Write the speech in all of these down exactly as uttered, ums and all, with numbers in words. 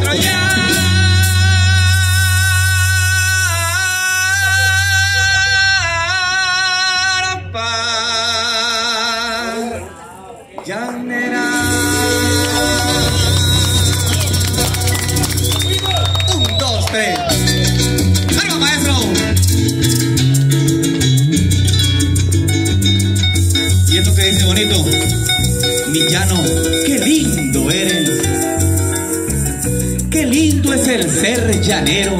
Pero ya llanera. Un, dos, tres. ¡Arriba, maestro! Y esto que dice bonito: mi llano, qué lindo eres. Qué lindo es el ser llanero.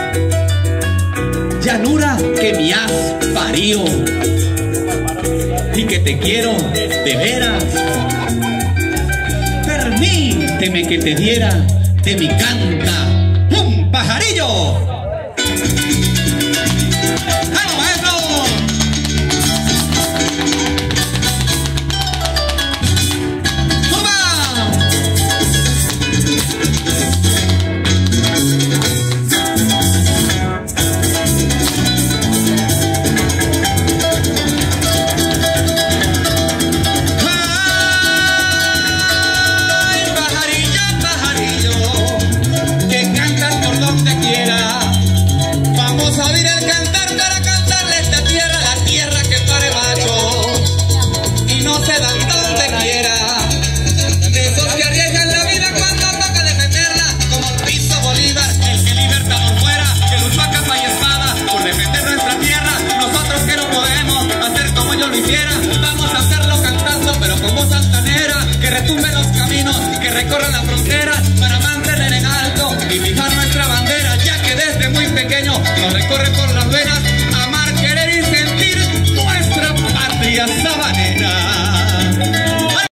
Llanura que me has parido y que te quiero de veras. Permíteme que te diera de mi canta un pajarillo. ¡Vamos, maestro! ¡Toma! Vamos a hacerlo cantando, pero con voz altanera, que retumbe los caminos, que recorran la frontera para